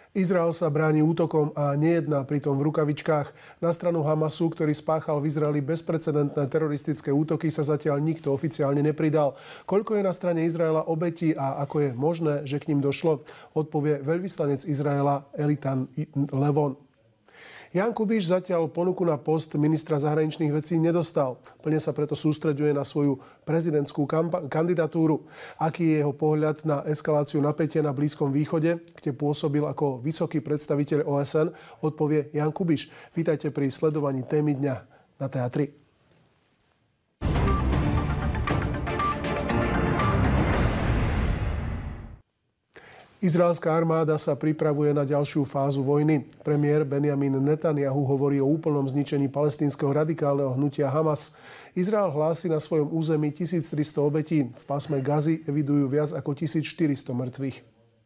Izrael sa bráni útokom a nejedná pritom v rukavičkách. Na stranu Hamasu, ktorý spáchal v Izraeli bezprecedentné teroristické útoky, sa zatiaľ nikto oficiálne nepridal. Koľko je na strane Izraela obetí a ako je možné, že k ním došlo, odpovie veľvyslanec Izraela Eitan Levon. Ján Kubiš zatiaľ ponuku na post ministra zahraničných vecí nedostal. Plne sa preto sústreďuje na svoju prezidentskú kandidatúru. Aký je jeho pohľad na eskaláciu napätia na Blízkom východe, kde pôsobil ako vysoký predstaviteľ OSN, odpovie Ján Kubiš. Vítajte pri sledovaní témy dňa na TA3. Izraelská armáda sa pripravuje na ďalšiu fázu vojny. Premiér Benjamin Netanjahu hovorí o úplnom zničení palestínskeho radikálneho hnutia Hamas. Izrael hlási na svojom území 1300 obetí. V pásme Gazy evidujú viac ako 1400 mŕtvych.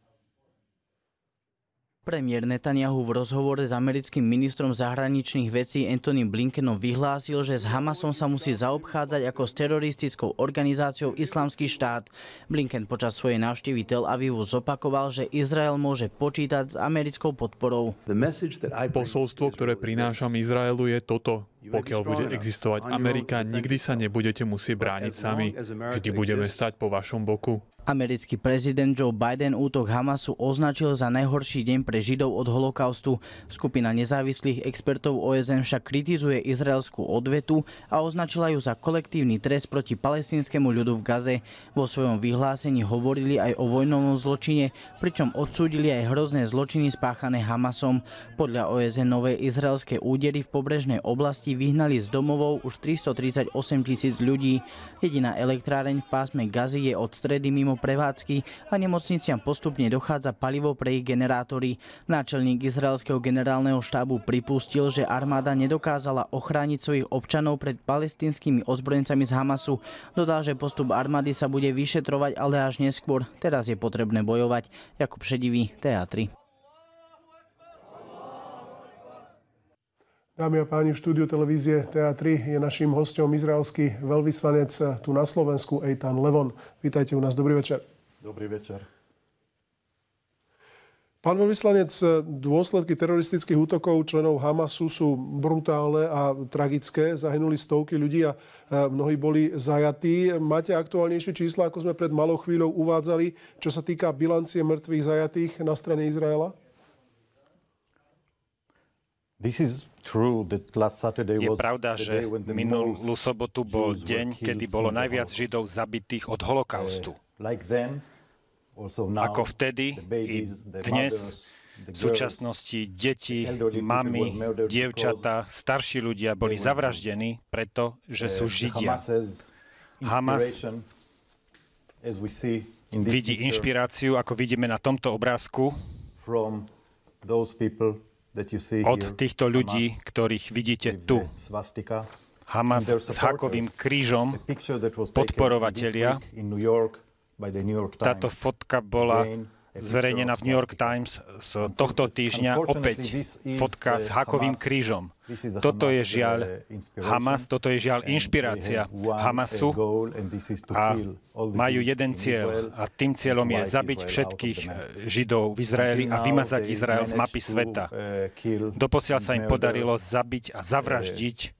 Premiér Netanjahu v rozhovore s americkým ministrom zahraničných vecí Antonym Blinkenom vyhlásil, že s Hamasom sa musí zaobchádzať ako s teroristickou organizáciou Islamský štát. Blinken počas svojej návštevy Tel Avivu zopakoval, že Izrael môže počítať s americkou podporou. Posolstvo, ktoré prinášam Izraelu, je toto. Pokiaľ bude existovať Amerika, nikdy sa nebudete musieť brániť sami. Vždy budeme stať po vašom boku. Americký prezident Joe Biden útok Hamasu označil za najhorší deň pre Židov od holokaustu. Skupina nezávislých expertov OSN však kritizuje izraelskú odvetu a označila ju za kolektívny trest proti palestínskemu ľudu v Gaze. Vo svojom vyhlásení hovorili aj o vojnovom zločine, pričom odsúdili aj hrozné zločiny spáchané Hamasom. Podľa OSN nové izraelské údery v pobrežnej oblasti vyhnali z domovov už 338 000 ľudí. Jediná elektráreň v pásme Gazy je od stredy mimo prevádzky a nemocniciam postupne dochádza palivo pre ich generátory. Náčelník izraelského generálneho štábu pripustil, že armáda nedokázala ochrániť svojich občanov pred palestínskymi ozbrojencami z Hamasu. Dodal, že postup armády sa bude vyšetrovať, ale až neskôr. Teraz je potrebné bojovať. Jakub Šedivý, TA3. Dámy a páni, v štúdiu televízie TA3 je naším hosťom izraelský veľvyslanec tu na Slovensku Eitan Levon. Vítajte u nás. Dobrý večer. Dobrý večer. Pán veľvyslanec, dôsledky teroristických útokov členov Hamasu sú brutálne a tragické. Zahynuli stovky ľudí a mnohí boli zajatí. Máte aktuálnejšie čísla, ako sme pred malou chvíľou uvádzali, čo sa týka bilancie mŕtvych zajatých na strane Izraela? Je pravda, že minulú sobotu bol deň, kedy bolo najviac Židov zabitých od holokaustu. Ako vtedy i dnes v súčasnosti deti, mami, dievčatá, starší ľudia boli zavraždení, pretože sú Židia. Hamas vidí inšpiráciu, ako vidíme na tomto obrázku, od týchto ľudí, ktorých vidíte tu. Hamas s hákovým krížom, podporovatelia. Táto fotka bola zverejnená v New York Times z tohto týždňa. Opäť fotka s hákovým krížom. Toto je žiaľ Hamas, toto je žiaľ inšpirácia Hamasu a majú jeden cieľ a tým cieľom je zabiť všetkých Židov v Izraeli a vymazať Izrael z mapy sveta. Doposiaľ sa im podarilo zabiť a zavraždiť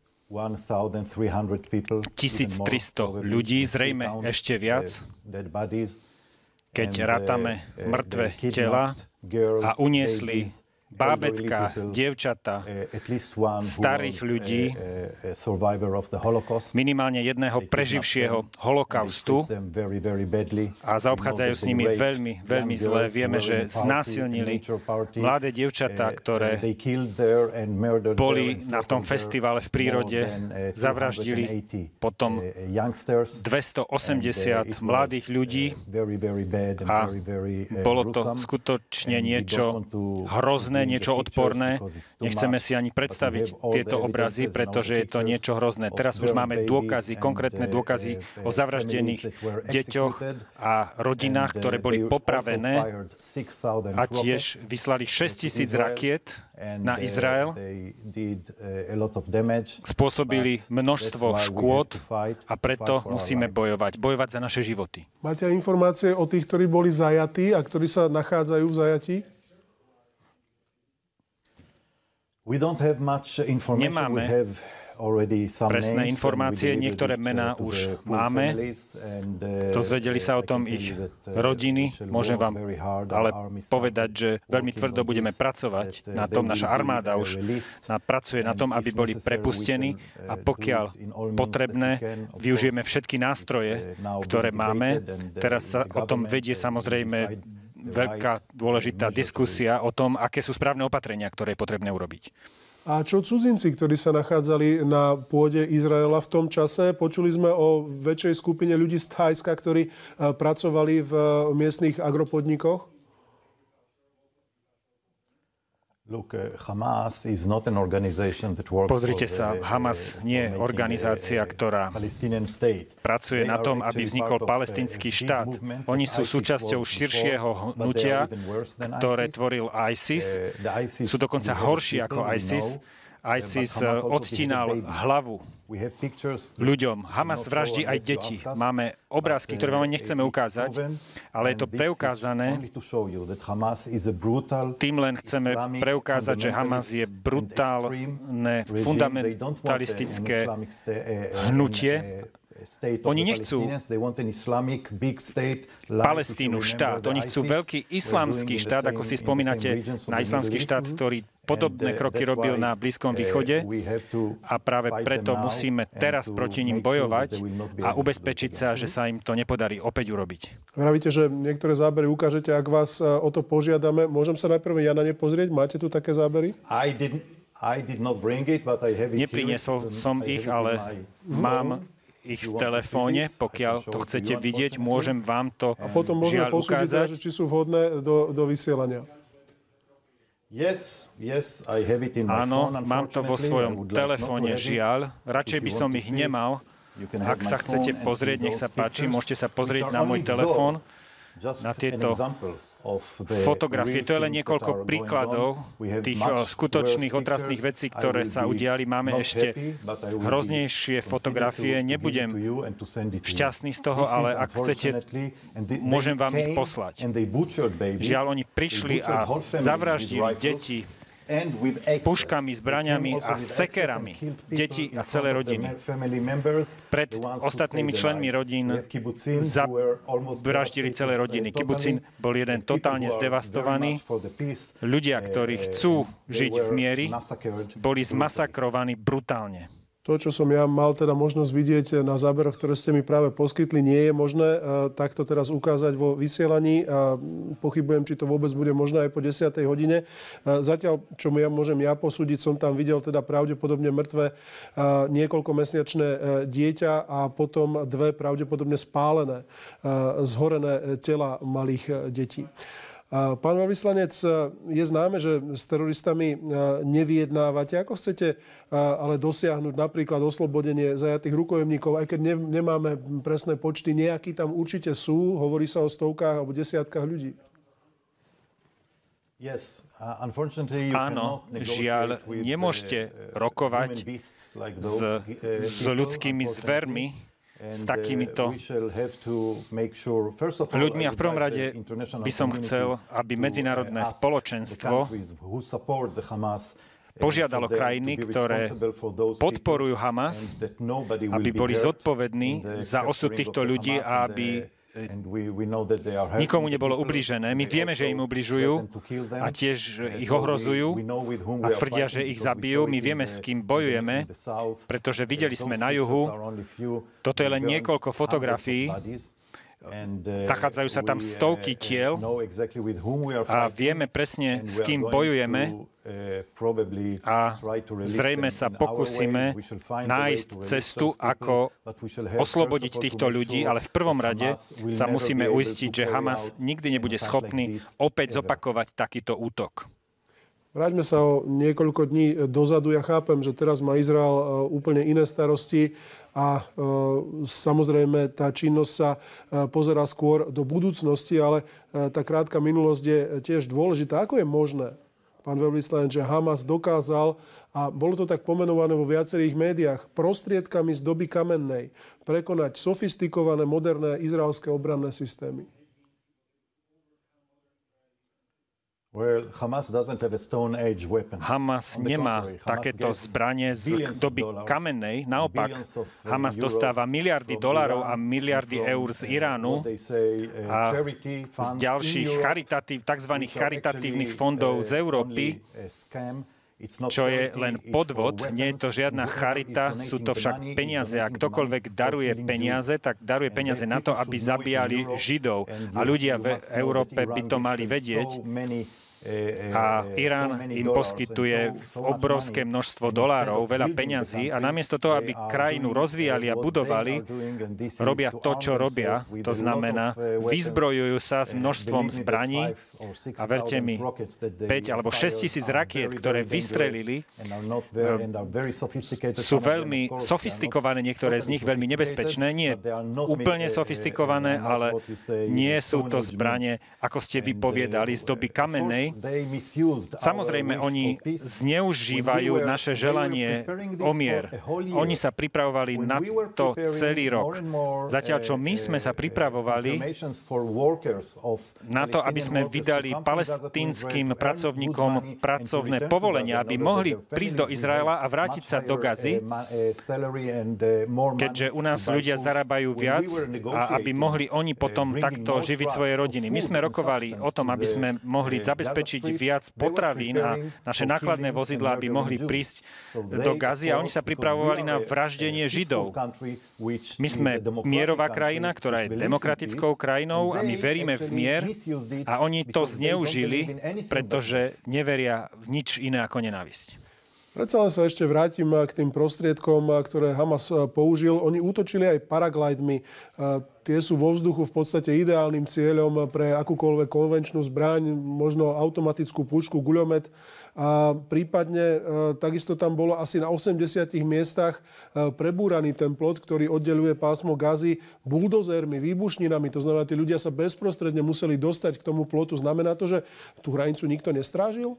1300 ľudí, zrejme ešte viac, keď rátame mŕtve tela a uniesli bábätka, dievčatá, starých ľudí, minimálne jedného preživšieho holokaustu a zaobchádzajú s nimi veľmi, veľmi zle. Vieme, že znásilnili mladé dievčatá, ktoré boli na tom festivale v prírode, zavraždili potom 280 mladých ľudí a bolo to skutočne niečo hrozné, niečo odporné. Nechceme si ani predstaviť tieto obrazy, pretože je to niečo hrozné. Teraz už máme dôkazy, konkrétne dôkazy o zavraždených deťoch a rodinách, ktoré boli popravené a tiež vyslali 6 000 rakiet na Izrael. Spôsobili množstvo škôd a preto musíme bojovať. Bojovať za naše životy. Máte informácie o tých, ktorí boli zajatí a ktorí sa nachádzajú v zajatí? Nemáme presné informácie, niektoré mená už máme. Dozvedeli sa o tom ich rodiny. Môžem vám ale povedať, že veľmi tvrdo budeme pracovať na tom. Naša armáda už pracuje na tom, aby boli prepustení a pokiaľ potrebné, využijeme všetky nástroje, ktoré máme. Teraz sa o tom vedie samozrejme veľká dôležitá diskusia o tom, aké sú správne opatrenia, ktoré je potrebné urobiť. A čo cudzinci, ktorí sa nachádzali na pôde Izraela v tom čase? Počuli sme o väčšej skupine ľudí z Thajska, ktorí pracovali v miestnych agropodnikoch? Pozrite sa, Hamas nie je organizácia, ktorá pracuje na tom, aby vznikol palestínsky štát. Oni sú súčasťou širšieho hnutia, ktoré tvoril ISIS. Sú dokonca horší ako ISIS. ISIS odtínal hlavu ľuďom. Hamas vraždí aj deti. Máme obrázky, ktoré vám nechceme ukázať, ale je to preukázané. Tým len chceme preukázať, že Hamas je brutálne, fundamentalistické hnutie. Oni nechcú Palestínu štát, oni chcú veľký islamský štát, ako si spomínate na islamský štát, ktorý podobné kroky robil na Blízkom východe a práve preto musíme teraz proti ním bojovať a ubezpečiť sa, že sa im to nepodarí opäť urobiť. Vravíte, že niektoré zábery ukážete, ak vás o to požiadame. Môžem sa najprv ja na ne pozrieť? Máte tu také zábery? Nepriniesol som ich, ale mám ich v telefóne. Pokiaľ to chcete vidieť, môžem vám to a potom môžeme posúdiť, či sú vhodné do vysielania. Áno, mám to vo svojom telefóne, žiaľ. Radšej by som ich nemal. Ak sa chcete pozrieť, nech sa páči, môžete sa pozrieť na môj telefón, na tieto fotografie. To je len niekoľko príkladov tých skutočných otrasných vecí, ktoré sa udiali. Máme ešte hroznejšie fotografie. Nebudem šťastný z toho, ale ak chcete, môžem vám ich poslať. Žiaľ, oni prišli a zavraždili deti puškami, zbraňami a sekerami deti a celé rodiny. Pred ostatnými členmi rodín zavraždili celé rodiny. Kibucin bol jeden totálne zdevastovaný. Ľudia, ktorí chcú žiť v mieri, boli zmasakrovaní brutálne. To, čo som ja mal teda možnosť vidieť na záberoch, ktoré ste mi práve poskytli, nie je možné takto teraz ukázať vo vysielaní. Pochybujem, či to vôbec bude možné aj po 10. hodine. Zatiaľ, čo ja môžem posúdiť, som tam videl teda pravdepodobne mŕtve niekoľkomesiačné dieťa a potom dve pravdepodobne spálené, zhorené tela malých detí. Pán veľvyslanec, je známe, že s teroristami nevyjednávate. Ako chcete ale dosiahnuť napríklad oslobodenie zajatých rukojemníkov, aj keď nemáme presné počty, nejakí tam určite sú, hovorí sa o stovkách alebo desiatkách ľudí. Áno, žiaľ, nemôžete rokovať s ľudskými zvermi, s takýmito ľuďmi. A v prvom rade by som chcel, aby medzinárodné spoločenstvo požiadalo krajiny, ktoré podporujú Hamas, aby boli zodpovední za osud týchto ľudí a aby nikomu nebolo ubližené. My vieme, že im ubližujú a tiež ich ohrozujú a tvrdia, že ich zabijú. My vieme, s kým bojujeme, pretože videli sme na juhu. Toto je len niekoľko fotografií. Nachádzajú sa tam stovky tiel a vieme presne, s kým bojujeme a zrejme sa pokúsime nájsť cestu, ako oslobodiť týchto ľudí, ale v prvom rade sa musíme uistiť, že Hamas nikdy nebude schopný opäť zopakovať takýto útok. Vráťme sa o niekoľko dní dozadu. Ja chápem, že teraz má Izrael úplne iné starosti a samozrejme tá činnosť sa pozerá skôr do budúcnosti, ale tá krátka minulosť je tiež dôležitá. Ako je možné, pán veľvyslanec, že Hamas dokázal, a bolo to tak pomenované vo viacerých médiách, prostriedkami z doby kamennej prekonať sofistikované, moderné izraelské obranné systémy? Hamas nemá takéto zbranie z doby kamennej. Naopak, Hamas dostáva miliardy dolárov a miliardy eur z Iránu a z ďalších tzv. Charitatívnych fondov z Európy, čo je len podvod, nie je to žiadna charita, sú to však peniaze. A ktokoľvek daruje peniaze, tak daruje peniaze na to, aby zabíjali Židov. A ľudia v Európe by to mali vedieť. A Irán im poskytuje obrovské množstvo dolárov, veľa peňazí a namiesto toho, aby krajinu rozvíjali a budovali, robia to, čo robia. To znamená, vyzbrojujú sa s množstvom zbraní a verte mi, 5 alebo 6 tisíc rakiet, ktoré vystrelili, sú veľmi sofistikované, niektoré z nich veľmi nebezpečné, nie úplne sofistikované, ale nie sú to zbranie, ako ste vypoviedali, z doby kamennej. Samozrejme, oni zneužívajú naše želanie o mier. Oni sa pripravovali na to celý rok. Zatiaľ, čo my sme sa pripravovali na to, aby sme vydali palestínskym pracovníkom pracovné povolenia, aby mohli prísť do Izraela a vrátiť sa do Gazy, keďže u nás ľudia zarábajú viac a aby mohli oni potom takto živiť svoje rodiny. My sme rokovali o tom, aby sme mohli zabezpečiť viac potravín a naše nákladné vozidlá by mohli prísť do Gazy a oni sa pripravovali na vraždenie Židov. My sme mierová krajina, ktorá je demokratickou krajinou a my veríme v mier a oni to zneužili, pretože neveria v nič iné ako nenávisť. Predsa len sa ešte vrátim k tým prostriedkom, ktoré Hamas použil. Oni útočili aj paraglidmi. Tie sú vo vzduchu v podstate ideálnym cieľom pre akúkoľvek konvenčnú zbraň, možno automatickú pušku, guľomet. A prípadne takisto tam bolo asi na 80 miestach prebúraný ten plot, ktorý oddeľuje pásmo Gazy buldozérmi, výbušninami. To znamená, tí ľudia sa bezprostredne museli dostať k tomu plotu. Znamená to, že tú hranicu nikto nestrážil?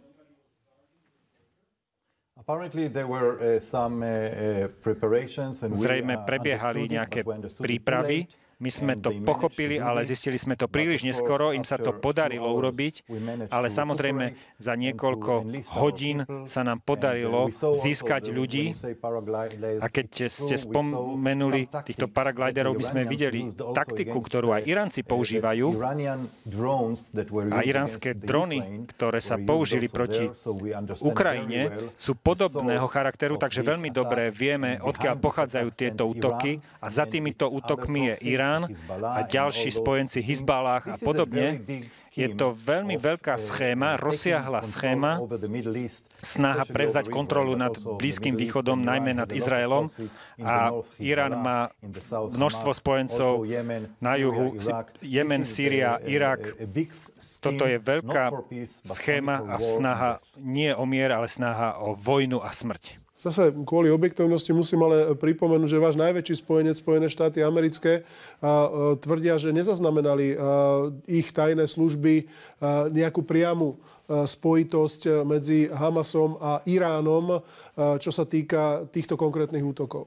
Zrejme prebiehali nejaké prípravy. My sme to pochopili, ale zistili sme to príliš neskoro. Im sa to podarilo urobiť, ale samozrejme za niekoľko hodín sa nám podarilo získať ľudí. A keď ste spomenuli týchto paragliderov, my sme videli taktiku, ktorú aj Iránci používajú. A iránske drony, ktoré sa použili proti Ukrajine, sú podobného charakteru, takže veľmi dobre vieme, odkiaľ pochádzajú tieto útoky. A za týmito útokmi je Irán a ďalší spojenci Hizballah a podobne. Je to veľmi veľká schéma, rozsiahla schéma, snaha prevzať kontrolu nad Blízkym východom, najmä nad Izraelom. A Irán má množstvo spojencov na juhu, Jemen, Sýria, Irak. Toto je veľká schéma a snaha nie o mier, ale snaha o vojnu a smrť. Zase kvôli objektovnosti musím ale pripomenúť, že váš najväčší spojenec, Spojené štáty americké, tvrdia, že nezaznamenali ich tajné služby nejakú priamu spojitosť medzi Hamasom a Iránom, čo sa týka týchto konkrétnych útokov.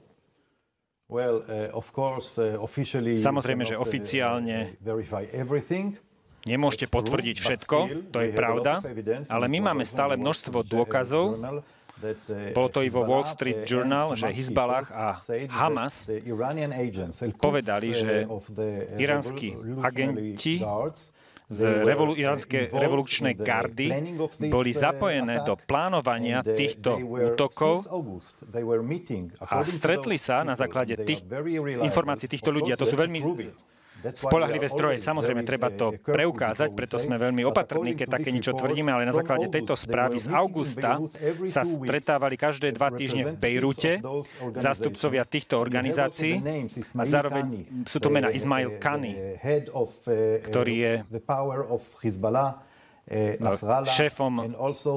Samozrejme, že oficiálne nemôžete potvrdiť všetko, to je pravda, ale my máme stále množstvo dôkazov. Bolo to i vo Wall Street Journal, že Hizballah a Hamas povedali, že iránsky agenti z iránskej revolučnej gardy boli zapojené do plánovania týchto útokov a stretli sa na základe tých informácií týchto ľudí. A to sú veľmi spoľahlivé zdroje. Samozrejme, treba to preukázať, preto sme veľmi opatrní, keď také niečo tvrdíme, ale na základe tejto správy z augusta sa stretávali každé 2 týždne v Bejrúte zástupcovia týchto organizácií a zároveň sú to mená Ismail Qani, ktorý je šéfom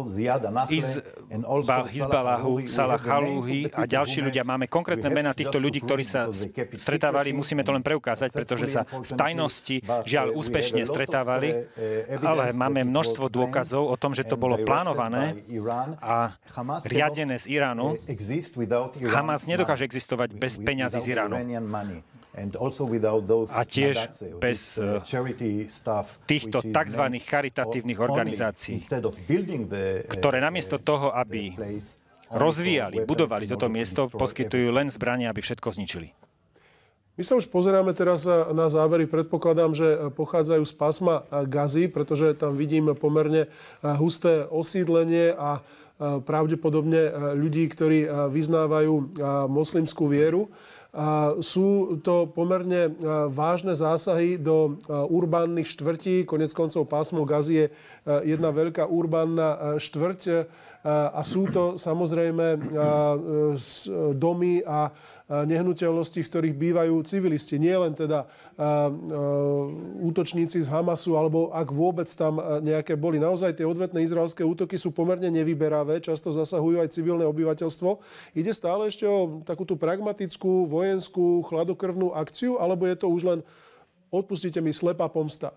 Hizballahu, Salah Halouhi a ďalší ľudia. Máme konkrétne mená týchto ľudí, ktorí sa stretávali. Musíme to len preukázať, pretože sa v tajnosti žiaľ úspešne stretávali, ale máme množstvo dôkazov o tom, že to bolo plánované a riadené z Iránu. Hamas nedokáže existovať bez peňazí z Iránu. A tiež bez týchto tzv. Charitatívnych organizácií, ktoré namiesto toho, aby rozvíjali, budovali toto miesto, poskytujú len zbrania, aby všetko zničili. My sa už pozeráme teraz na zábery. Predpokladám, že pochádzajú z pásma Gazy, pretože tam vidím pomerne husté osídlenie a pravdepodobne ľudí, ktorí vyznávajú moslimskú vieru. Sú to pomerne vážne zásahy do urbánnych štvrtí. Konec koncov pásmo Gazy je jedna veľká urbánna štvrť a sú to samozrejme domy a nehnuteľnosti, v ktorých bývajú civilisti. Nie len teda útočníci z Hamasu, alebo ak vôbec tam nejaké boli. Naozaj tie odvetné izraelské útoky sú pomerne nevyberavé, často zasahujú aj civilné obyvateľstvo. Ide stále ešte o takúto pragmatickú, vojenskú, chladnokrvnú akciu, alebo je to už len, odpustite mi, slepá pomsta?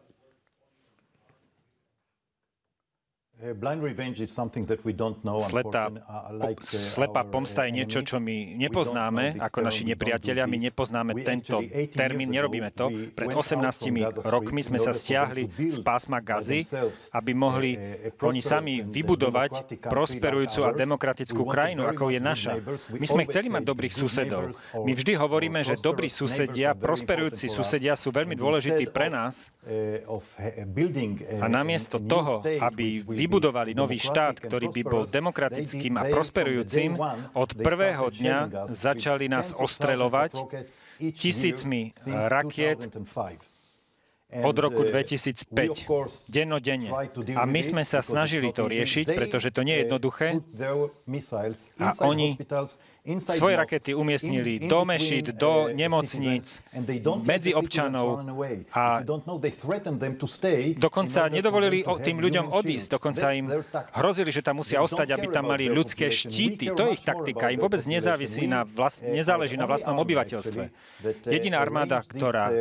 Slepá pomsta je niečo, čo my nepoznáme ako naši nepriatelia. My nepoznáme tento termín, nerobíme to. Pred 18 rokmi sme sa stiahli z pásma Gazy, aby mohli oni sami vybudovať prosperujúcu a demokratickú krajinu, ako je naša. My sme chceli mať dobrých susedov. My vždy hovoríme, že dobrí susedia, prosperujúci susedia sú veľmi dôležití pre nás. A namiesto toho, aby vybudovali nový štát, ktorý by bol demokratickým a prosperujúcim, od prvého dňa začali nás ostreľovať tisícmi rakiet od roku 2005, dennodenne. A my sme sa snažili to riešiť, pretože to nie je jednoduché. A oni svoje rakety umiestnili do mešít, do nemocníc, medzi občanov a dokonca nedovolili tým ľuďom odísť. Dokonca im hrozili, že tam musia ostať, aby tam mali ľudské štíty. To je ich taktika. Im vôbec nezáleží na vlastnom obyvateľstve. Jediná armáda, ktorá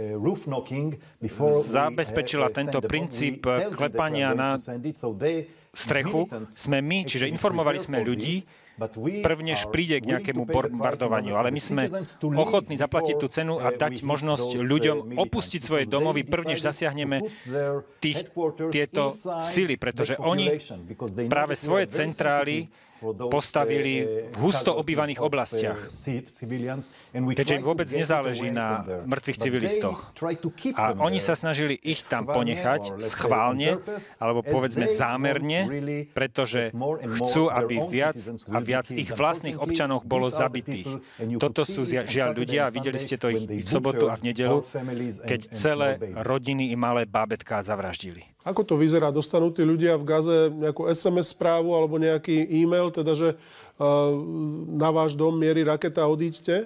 zabezpečila tento princíp klepania na strechu, sme my, čiže informovali sme ľudí, prvnež príde k nejakému bombardovaniu. Ale my sme ochotní zaplatiť tú cenu a dať možnosť ľuďom opustiť svoje domovy, prvnež zasiahneme tieto sily, pretože oni práve svoje centrály postavili v husto obývaných oblastiach. Keďže im vôbec nezáleží na mŕtvych civilistoch. A oni sa snažili ich tam ponechať schválne, alebo povedzme zámerne, pretože chcú, aby viac a viac ich vlastných občanov bolo zabitých. Toto sú žiaľ ľudia, a videli ste to ich v sobotu a v nedeľu, keď celé rodiny i malé bábätká zavraždili. Ako to vyzerá? Dostanú tí ľudia v Gaze nejakú SMS správu alebo nejaký e-mail, teda, že na váš dom mierí raketa, odíďte?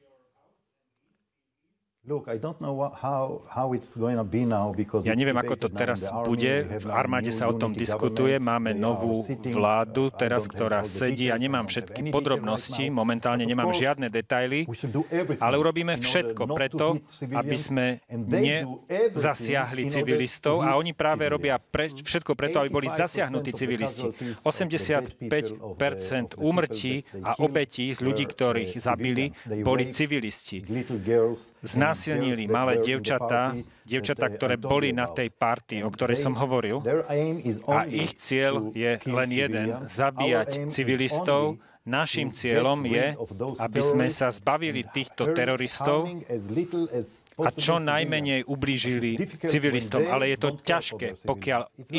Ja neviem, ako to teraz bude. V armáde sa o tom diskutuje. Máme novú vládu teraz, ktorá sedí. Ja nemám všetky podrobnosti. Momentálne nemám žiadne detaily. Ale urobíme všetko preto, aby sme nezasiahli civilistov. A oni práve robia všetko preto, aby boli zasiahnutí civilisti. 85% úmrtí a obetí z ľudí, ktorých zabili, boli civilisti. Nasilnili malé dievčatá, ktoré boli na tej party, o ktorej som hovoril. A ich cieľ je len jeden, zabíjať civilistov. Naším cieľom je, aby sme sa zbavili týchto teroristov a čo najmenej ublížili civilistom. Ale je to ťažké, pokiaľ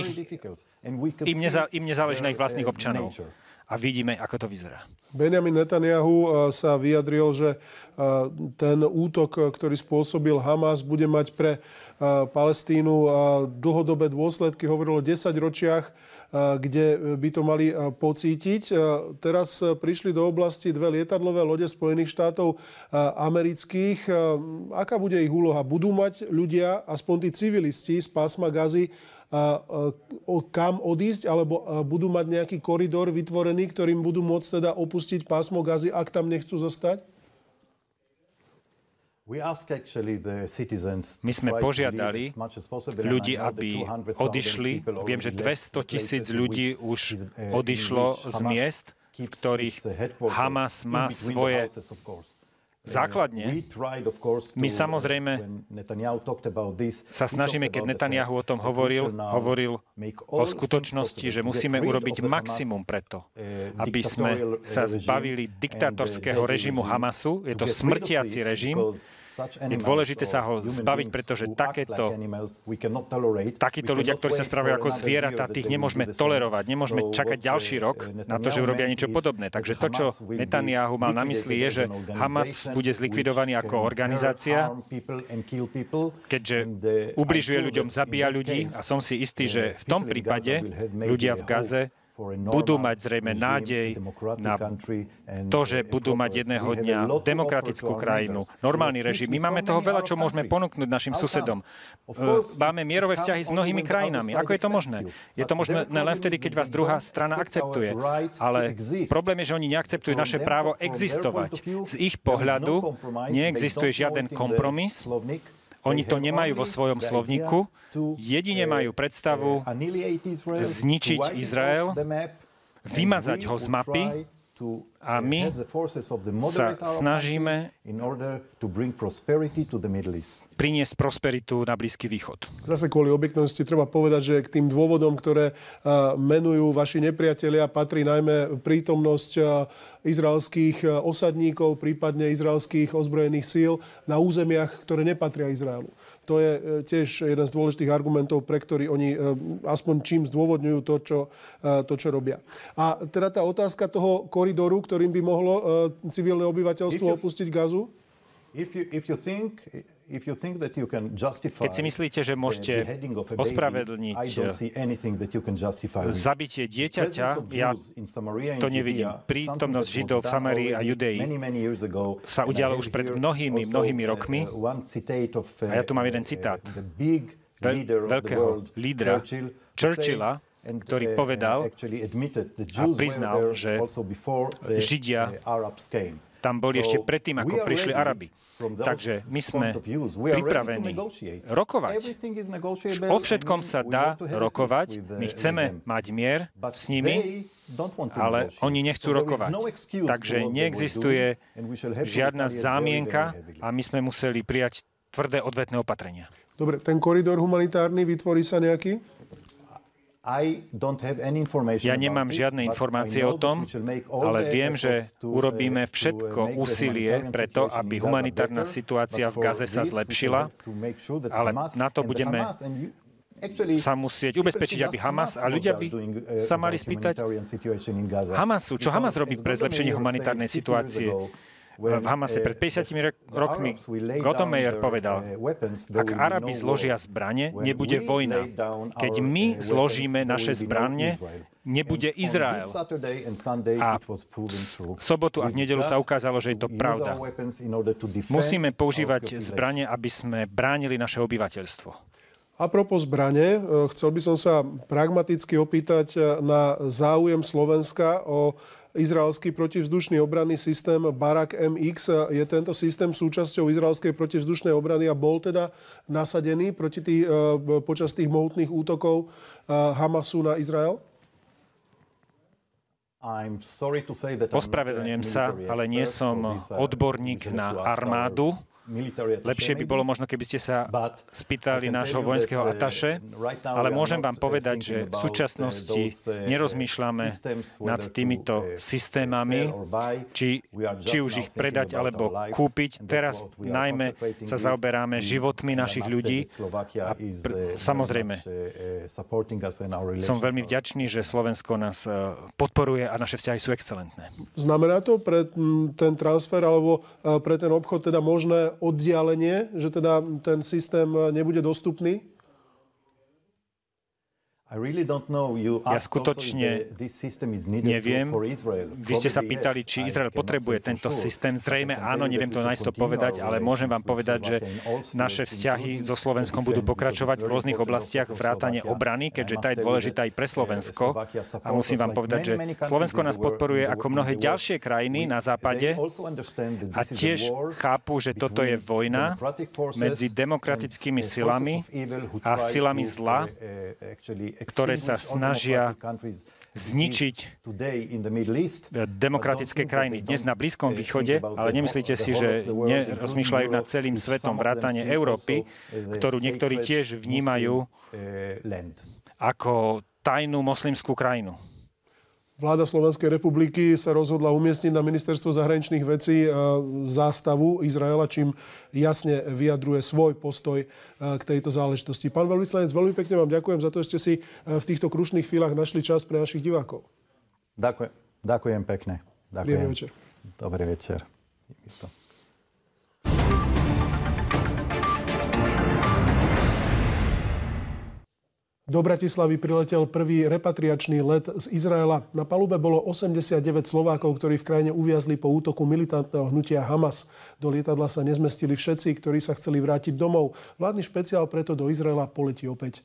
im nezáleží na ich vlastných občanov. A vidíme, ako to vyzerá. Benjamin Netanyahu sa vyjadril, že ten útok, ktorý spôsobil Hamas, bude mať pre Palestínu dlhodobé dôsledky. Hovoril o 10 ročiach, kde by to mali pocítiť. Teraz prišli do oblasti 2 lietadlové lode Spojených štátov amerických. Aká bude ich úloha? Budú mať ľudia, aspoň tí civilisti z pásma Gazy, kam odísť, alebo budú mať nejaký koridor vytvorený, ktorým budú môcť teda opustiť pásmo Gazy, ak tam nechcú zostať? My sme požiadali ľudí, aby odišli. Viem, že 200,000 ľudí už odišlo z miest, v ktorých Hamas má svoje základne, my samozrejme sa snažíme, keď Netanjahu o tom hovoril o skutočnosti, že musíme urobiť maximum preto, aby sme sa zbavili diktátorského režimu Hamasu. Je to smrtiaci režim. Je dôležité sa ho zbaviť, pretože takíto ľudia, ktorí sa správajú ako zvieratá, tých nemôžeme tolerovať. Nemôžeme čakať ďalší rok na to, že urobia niečo podobné. Takže to, čo Netanjahu mal na mysli, je, že Hamas bude zlikvidovaný ako organizácia, keďže ubližuje ľuďom, zabíja ľudí a som si istý, že v tom prípade ľudia v Gaze budú mať zrejme nádej na to, že budú mať jedného dňa demokratickú krajinu, normálny režim. My máme toho veľa, čo môžeme ponúknuť našim susedom. Máme mierové vzťahy s mnohými krajinami. Ako je to možné? Je to možné len vtedy, keď vás druhá strana akceptuje. Ale problém je, že oni neakceptujú naše právo existovať. Z ich pohľadu neexistuje žiaden kompromis. Oni to nemajú vo svojom slovníku. Jedine majú predstavu zničiť Izrael, vymazať ho z mapy a my sa snažíme priniesť prosperitu na Blízky východ. Zase kvôli objektnosti treba povedať, že k tým dôvodom, ktoré menujú vaši nepriatelia, patrí najmä prítomnosť izraelských osadníkov, prípadne izraelských ozbrojených síl na územiach, ktoré nepatria Izraelu. To je tiež jeden z dôležitých argumentov, pre ktorý oni aspoň čím zdôvodňujú to, čo robia. A teda tá otázka toho koridoru, ktorým by mohlo civilné obyvateľstvo opustiť Gazu? Keď si myslíte, že môžete ospravedlniť zabitie dieťaťa, ja to nevidím. Prítomnosť Židov v Samárii a Judei sa udiala už pred mnohými rokmi. A ja tu mám jeden citát veľkého lídra Churchilla, ktorý povedal a priznal, že Židia tam boli ešte predtým, ako prišli Arabi. Takže my sme pripravení rokovať. O všetkom sa dá rokovať. My chceme mať mier s nimi, ale oni nechcú rokovať. Takže neexistuje žiadna zámienka a my sme museli prijať tvrdé odvetné opatrenia. Dobre, ten koridor humanitárny, vytvorí sa nejaký? Ja nemám žiadne informácie o tom, ale viem, že urobíme všetko úsilie preto, aby humanitárna situácia v Gaze sa zlepšila, ale na to budeme sa musieť ubezpečiť, aby Hamas a ľudia by sa mali spýtať Hamasu, čo Hamas robí pre zlepšenie humanitárnej situácie. V Hamase pred 50 rokmi Gottomeyer povedal, ak Arabi zložia zbrane, nebude vojna. Keď my zložíme naše zbrane, nebude Izrael. A v sobotu a v nedeľu sa ukázalo, že je to pravda. Musíme používať zbrane, aby sme bránili naše obyvateľstvo. A propos zbrane, chcel by som sa pragmaticky opýtať na záujem Slovenska o izraelský protivzdušný obranný systém Barak MX. Je tento systém súčasťou izraelskej protivzdušnej obrany a bol teda nasadený počas tých mohutných útokov Hamasu na Izrael? Ospravedlňujem sa, ale nie som odborník na armádu. Lepšie by bolo možno, keby ste sa spýtali nášho vojenského ataše, ale môžem vám povedať, že v súčasnosti nerozmýšľame nad týmito systémami, či už ich predať alebo kúpiť. Teraz najmä sa zaoberáme životmi našich ľudí a samozrejme som veľmi vďačný, že Slovensko nás podporuje a naše vzťahy sú excelentné. Znamená to pre ten transfer alebo pre ten obchod teda možné oddialenie, že teda ten systém nebude dostupný? Ja skutočne neviem. Vy ste sa pýtali, či Izrael potrebuje tento systém. Zrejme áno, neviem to naisto povedať, ale môžem vám povedať, že naše vzťahy so Slovenskom budú pokračovať v rôznych oblastiach vrátane obrany, keďže tá je dôležitá aj pre Slovensko. A musím vám povedať, že Slovensko nás podporuje ako mnohé ďalšie krajiny na západe a tiež chápu, že toto je vojna medzi demokratickými silami a silami zla, ktoré sa snažia zničiť demokratické krajiny dnes na Blízkom východe, ale nemyslíte si, že nerozmýšľajú nad celým svetom vrátane Európy, ktorú niektorí tiež vnímajú ako tajnú moslimskú krajinu? Vláda Slovenskej republiky sa rozhodla umiestniť na ministerstvo zahraničných vecí zástavu Izraela, čím jasne vyjadruje svoj postoj k tejto záležitosti. Pán veľvyslanec, veľmi pekne vám ďakujem za to, že ste si v týchto krušných chvíľach našli čas pre našich divákov. Ďakujem pekne. Príjemný večer. Dobrý večer. Do Bratislavy priletel prvý repatriačný let z Izraela. Na palube bolo 89 Slovákov, ktorí v krajine uviazli po útoku militantného hnutia Hamas. Do lietadla sa nezmestili všetci, ktorí sa chceli vrátiť domov. Vládny špeciál preto do Izraela poletí opäť.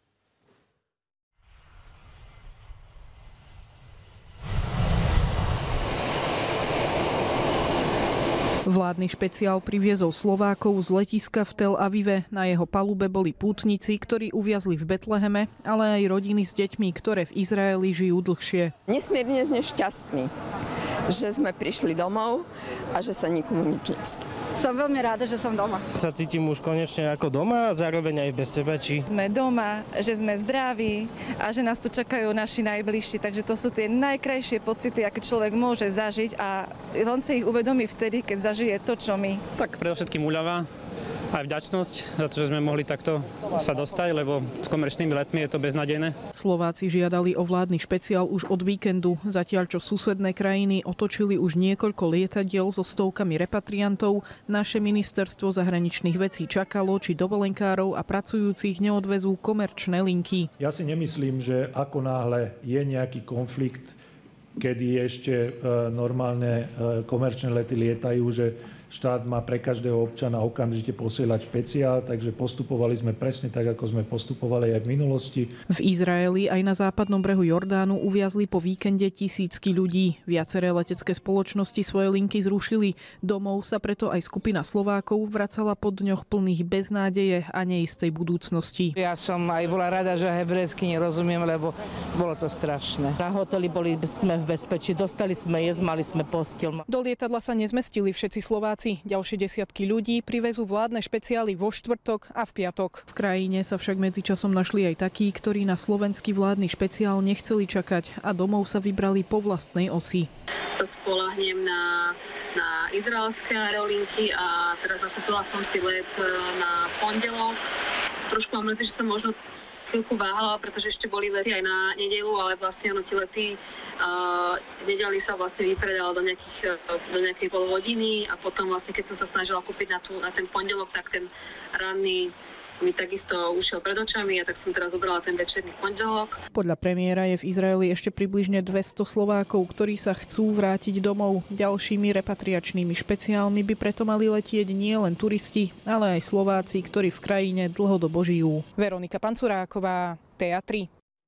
Vládny špeciál priviezol Slovákov z letiska v Tel Avive. Na jeho palube boli pútnici, ktorí uviazli v Betleheme, ale aj rodiny s deťmi, ktoré v Izraeli žijú dlhšie. Nesmierne sme šťastní, že sme prišli domov a že sa nikomu nič nestalo. Som veľmi ráda, že som doma. Sa cítim už konečne ako doma a zároveň aj bezpečí. Sme doma, že sme zdraví a že nás tu čakajú naši najbližší, takže to sú tie najkrajšie pocity, aké človek môže zažiť a len si ich uvedomí vtedy, keď zažije to, čo my. Tak predovšetkým úľava, aj vďačnosť za to, že sme mohli takto sa dostať, lebo s komerčnými letmi je to beznadejné. Slováci žiadali o vládny špeciál už od víkendu, zatiaľ čo susedné krajiny otočili už niekoľko lietadiel so stovkami repatriantov. Naše ministerstvo zahraničných vecí čakalo, či dovolenkárov a pracujúcich neodvezú komerčné linky. Ja si nemyslím, že ako náhle je nejaký konflikt, kedy ešte normálne komerčné lety lietajú, že štát má pre každého občana okamžite posielať špeciál, takže postupovali sme presne tak, ako sme postupovali aj v minulosti. V Izraeli aj na západnom brehu Jordánu uviazli po víkende tisícky ľudí. Viaceré letecké spoločnosti svoje linky zrušili. Domov sa preto aj skupina Slovákov vracala po dňoch plných beznádeje a neistej budúcnosti. Ja som aj bola rada, že hebrejsky nerozumiem, lebo bolo to strašné. Na hoteli boli sme v bezpečí, dostali sme jesť, mali sme posteľ. Do lietadla sa nezmestili všetci Slováci. Ďalšie desiatky ľudí privezú vládne špeciály vo štvrtok a v piatok. V krajine sa však medzičasom našli aj takí, ktorí na slovenský vládny špeciál nechceli čakať a domov sa vybrali po vlastnej osi. Sa spoľahnem na izraelské aerolinky a teraz zakúpila som si let na pondelok. Trošku mám mrzí, že som možno chvíľku váhala, pretože ešte boli lety aj na nedeľu, ale vlastne tie lety nedeli sa vlastne vypredala do nejakej pol hodiny a potom vlastne, keď som sa snažila kúpiť na ten pondelok, tak ten ranný mi takisto ušiel pred očami a tak som teraz zobrala ten večerný pondelok. Podľa premiéra je v Izraeli ešte približne 200 Slovákov, ktorí sa chcú vrátiť domov. Ďalšími repatriačnými špeciálmi by preto mali letieť nie len turisti, ale aj Slováci, ktorí v krajine dlhodobo žijú. Veronika Pancuráková, TA3.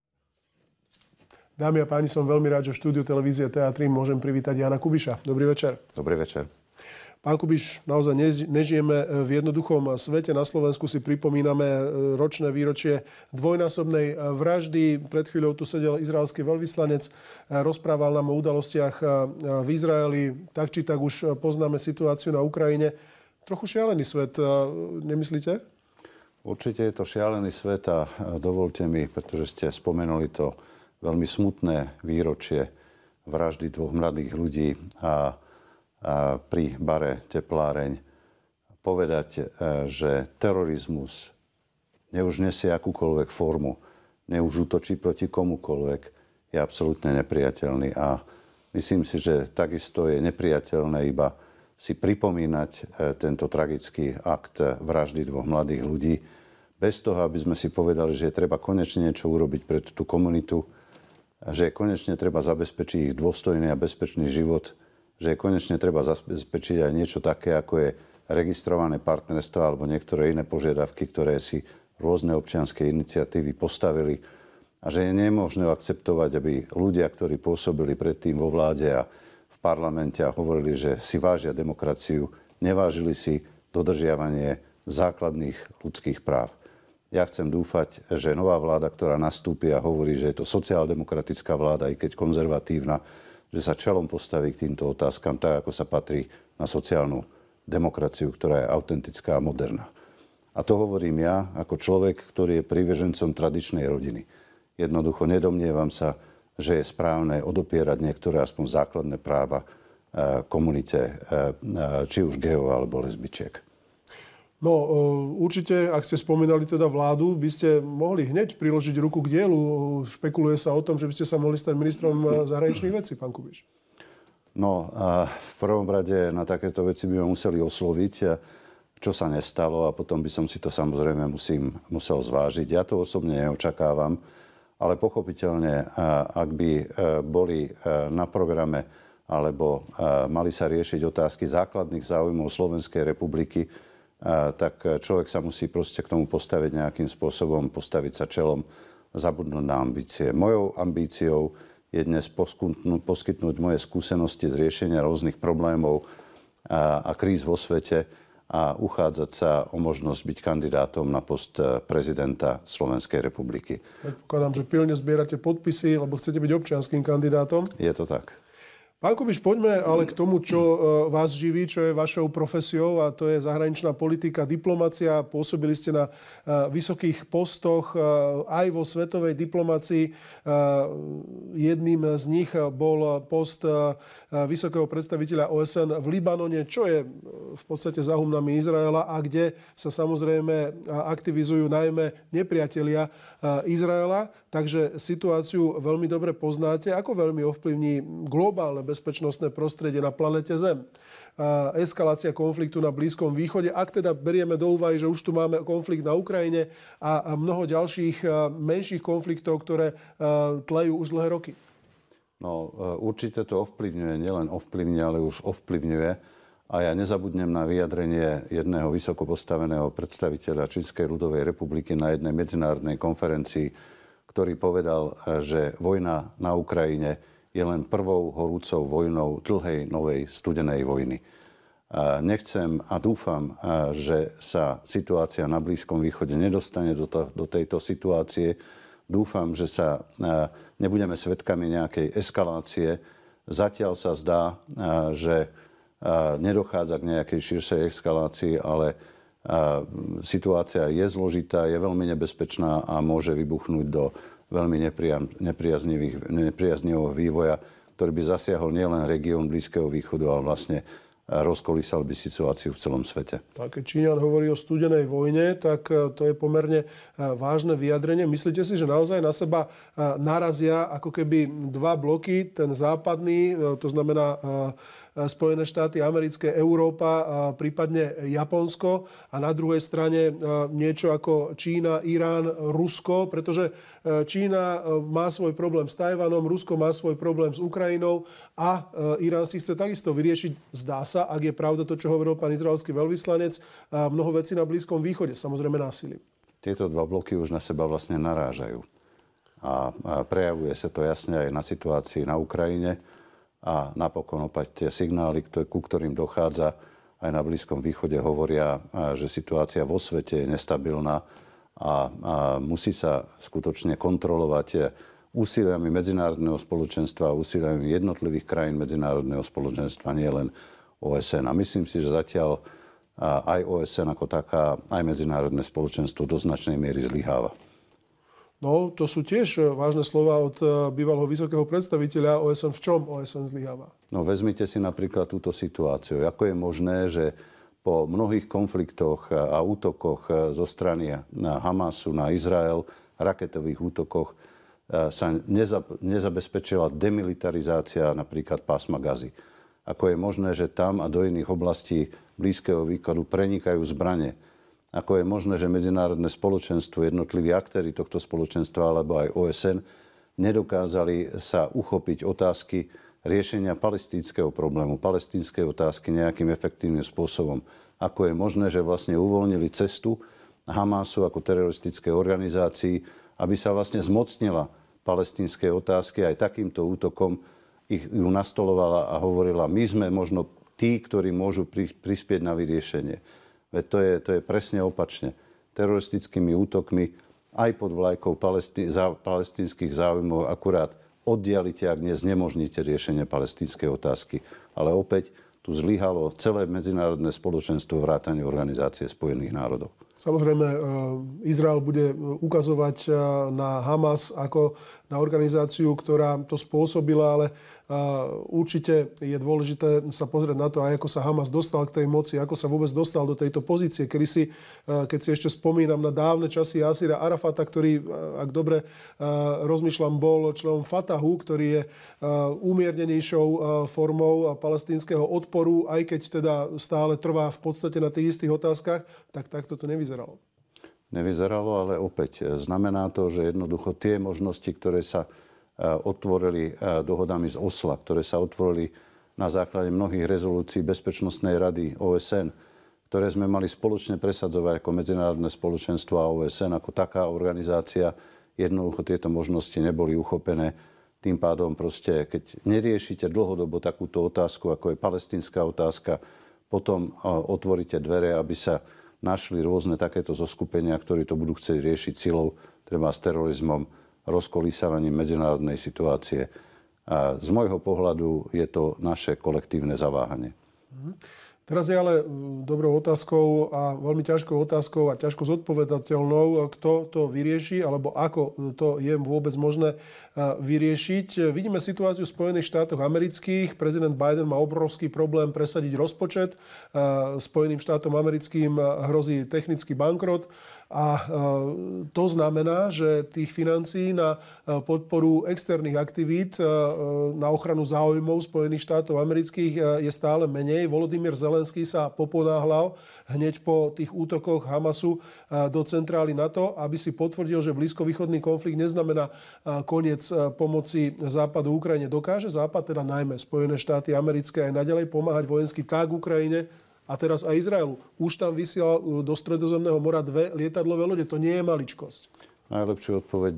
Dámy a páni, som veľmi rád, že v štúdiu televízie TA3 môžem privítať Jana Kubiša. Dobrý večer. Dobrý večer. Pán Kubiš, naozaj nežijeme v jednoduchom svete. Na Slovensku si pripomíname ročné výročie dvojnásobnej vraždy. Pred chvíľou tu sedel izraelský veľvyslanec, rozprával nám o udalostiach v Izraeli. Tak či tak už poznáme situáciu na Ukrajine. Trochu šialený svet, nemyslíte? Určite je to šialený svet a dovolte mi, pretože ste spomenuli to veľmi smutné výročie vraždy dvoch mladých ľudí a pri bare Tepláreň povedať, že terorizmus už nesie akúkoľvek formu, už útočí proti komukoľvek, je absolútne nepriateľný. A myslím si, že takisto je nepriateľné iba si pripomínať tento tragický akt vraždy dvoch mladých ľudí, bez toho, aby sme si povedali, že je treba konečne niečo urobiť pre tú komunitu, že konečne treba zabezpečiť ich dôstojný a bezpečný život, že konečne treba zabezpečiť aj niečo také, ako je registrované partnerstvo alebo niektoré iné požiadavky, ktoré si rôzne občianske iniciatívy postavili. A že je nemožné akceptovať, aby ľudia, ktorí pôsobili predtým vo vláde a v parlamente a hovorili, že si vážia demokraciu, nevážili si dodržiavanie základných ľudských práv. Ja chcem dúfať, že nová vláda, ktorá nastúpi a hovorí, že je to sociálno-demokratická vláda, i keď konzervatívna, že sa čelom postaví k týmto otázkam tak, ako sa patrí na sociálnu demokraciu, ktorá je autentická a moderná. A to hovorím ja ako človek, ktorý je prívržencom tradičnej rodiny. Jednoducho nedomnievam sa, že je správne odopierať niektoré aspoň základné práva komunite, či už gejov alebo lesbičiek. No, určite, ak ste spomínali teda vládu, by ste mohli hneď priložiť ruku k dielu. Špekuluje sa o tom, že by ste sa mohli stať ministrom zahraničných vecí, pán Kubiš. No, v prvom rade na takéto veci by ma museli osloviť, čo sa nestalo, a potom by som si to samozrejme musel zvážiť. Ja to osobne neočakávam, ale pochopiteľne, ak by boli na programe alebo mali sa riešiť otázky základných záujmov Slovenskej republiky, tak človek sa musí proste k tomu postaviť nejakým spôsobom, postaviť sa čelom, zabudnúť na ambície. Mojou ambíciou je dnes poskytnúť moje skúsenosti z riešenia rôznych problémov a kríz vo svete a uchádzať sa o možnosť byť kandidátom na post prezidenta Slovenskej republiky. Predpokladám, že pilne zbierate podpisy, lebo chcete byť občianskym kandidátom. Je to tak. Pán Kubiš, poďme ale k tomu, čo vás živí, čo je vašou profesiou, a to je zahraničná politika, diplomacia. Pôsobili ste na vysokých postoch aj vo svetovej diplomácii. Jedným z nich bol post vysokého predstaviteľa OSN v Libanone, čo je v podstate za humnami Izraela a kde sa samozrejme aktivizujú najmä nepriatelia Izraela. Takže situáciu veľmi dobre poznáte. Ako veľmi ovplyvní globálne bezpečnostné prostredie na planete Zem? Eskalácia konfliktu na Blízkom východe, ak teda berieme do úvahy, že už tu máme konflikt na Ukrajine a mnoho ďalších menších konfliktov, ktoré tlejú už dlhé roky. No, určite to ovplyvňuje, nielen ovplyvňuje, ale už ovplyvňuje. A ja nezabudnem na vyjadrenie jedného vysoko postaveného predstaviteľa Čínskej ľudovej republiky na jednej medzinárodnej konferencii, ktorý povedal, že vojna na Ukrajine je len prvou horúcou vojnou dlhej novej studenej vojny. Nechcem a dúfam, že sa situácia na Blízkom východe nedostane do tejto situácie. Dúfam, že sa nebudeme svedkami nejakej eskalácie. Zatiaľ sa zdá, že nedochádza k nejakej širšej eskalácii, ale situácia je zložitá, je veľmi nebezpečná a môže vybuchnúť do veľmi nepriaznivého vývoja, ktorý by zasiahol nielen región Blízkeho východu, ale vlastne rozkolísal by situáciu v celom svete. Keď Číňan hovorí o studenej vojne, tak to je pomerne vážne vyjadrenie. Myslíte si, že naozaj na seba narazia ako keby dva bloky, ten západný, to znamená Spojené štáty americké, Európa, prípadne Japonsko, a na druhej strane niečo ako Čína, Irán, Rusko, pretože Čína má svoj problém s Tajvanom, Rusko má svoj problém s Ukrajinou a Irán si chce takisto vyriešiť, zdá sa, ak je pravda to, čo hovoril pán izraelský veľvyslanec, mnoho vecí na Blízkom východe, samozrejme násilím. Tieto dva bloky už na seba vlastne narážajú. A prejavuje sa to jasne aj na situácii na Ukrajine. A napokon opäť tie signály, ku ktorým dochádza aj na Blízkom východe, hovoria, že situácia vo svete je nestabilná a musí sa skutočne kontrolovať úsiliami medzinárodného spoločenstva, úsiliami jednotlivých krajín medzinárodného spoločenstva, nie len OSN. A myslím si, že zatiaľ aj OSN ako taká, aj medzinárodné spoločenstvo do značnej miery zlyháva. No, to sú tiež vážne slova od bývalého vysokého predstaviteľa OSN. V čom OSN zlyháva? No, vezmite si napríklad túto situáciu. Ako je možné, že po mnohých konfliktoch a útokoch zo strany Hamasu na Izrael, raketových útokoch, sa nezabezpečila demilitarizácia napríklad pásma Gazy. Ako je možné, že tam a do iných oblastí Blízkeho východu prenikajú zbrane. Ako je možné, že medzinárodné spoločenstvo, jednotliví aktéri tohto spoločenstva alebo aj OSN nedokázali sa uchopiť otázky riešenia palestínskeho problému, palestínskej otázky nejakým efektívnym spôsobom. Ako je možné, že vlastne uvoľnili cestu Hamasu ako teroristickej organizácii, aby sa vlastne zmocnila palestínskej otázky, aj takýmto útokom ju nastolovala a hovorila, my sme možno tí, ktorí môžu prispieť na vyriešenie. Veď to je presne opačne. teroristickými útokmi aj pod vlajkou palestínskych záujmov, akurát oddialite, ak nie znemožníte riešenie palestínskej otázky. Ale opäť tu zlyhalo celé medzinárodné spoločenstvo vrátane Organizácie spojených národov. Samozrejme, Izrael bude ukazovať na Hamas ako na organizáciu, ktorá to spôsobila, ale určite je dôležité sa pozrieť na to, aj ako sa Hamas dostal k tej moci, ako sa vôbec dostal do tejto pozície. Keď si ešte spomínam na dávne časy Jasira Arafata, ktorý, ak dobre rozmýšľam, bol členom Fatahu, ktorý je umiernenejšou formou palestínskeho odporu, aj keď teda stále trvá v podstate na tých istých otázkach, tak takto to nevyzeralo. Nevyzeralo, ale opäť znamená to, že jednoducho tie možnosti, ktoré sa otvorili dohodami z Osla, ktoré sa otvorili na základe mnohých rezolúcií Bezpečnostnej rady OSN, ktoré sme mali spoločne presadzovať ako medzinárodné spoločenstvo a OSN, ako taká organizácia, jednoducho tieto možnosti neboli uchopené. Tým pádom proste, keď neriešite dlhodobo takúto otázku, ako je palestínska otázka, potom otvoríte dvere, aby sa našli rôzne takéto zoskupenia, ktorí to budú chcieť riešiť silou, treba s terorizmom, rozkolísavaním medzinárodnej situácie. A z môjho pohľadu je to naše kolektívne zaváhanie. Teraz je ale dobrou otázkou a veľmi ťažkou otázkou a ťažko zodpovedateľnou, kto to vyrieši, alebo ako to je vôbec možné vyriešiť. Vidíme situáciu v Spojených štátoch amerických. Prezident Biden má obrovský problém presadiť rozpočet. Spojeným štátom americkým hrozí technický bankrot. A to znamená, že tých financií na podporu externých aktivít, na ochranu záujmov Spojených štátov amerických je stále menej. Volodymyr Zelenský sa poponáhľal hneď po tých útokoch Hamasu do centrály NATO, aby si potvrdil, že blízkovýchodný konflikt neznamená koniec pomoci Západu Ukrajine. Dokáže Západ, teda najmä Spojené štáty americké, aj naďalej pomáhať vojensky tak Ukrajine, a teraz aj Izraelu. Už tam vysielal do Stredozemného mora 2 lietadlové lode. To nie je maličkosť. Najlepšiu odpoveď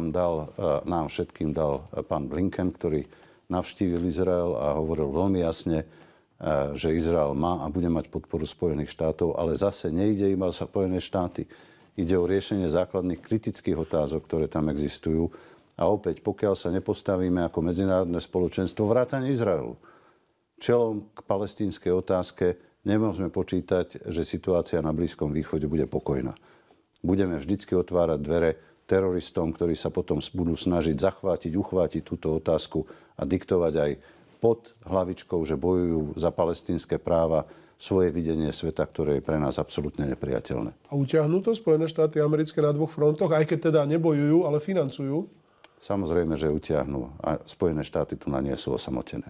nám všetkým dal pán Blinken, ktorý navštívil Izrael a hovoril veľmi jasne, že Izrael má a bude mať podporu Spojených štátov, ale zase nejde iba o Spojené štáty. Ide o riešenie základných kritických otázok, ktoré tam existujú. A opäť, pokiaľ sa nepostavíme ako medzinárodné spoločenstvo vrátane Izraelu čelom k palestínskej otázke, nemôžeme počítať, že situácia na Blízkom východe bude pokojná. Budeme vždycky otvárať dvere teroristom, ktorí sa potom budú snažiť uchvátiť túto otázku a diktovať aj pod hlavičkou, že bojujú za palestínske práva, svoje videnie sveta, ktoré je pre nás absolútne nepriateľné. A utiahnu to Spojené štáty americké na 2 frontoch, aj keď teda nebojujú, ale financujú? Samozrejme, že utiahnu. A Spojené štáty tu na nie sú osamotené.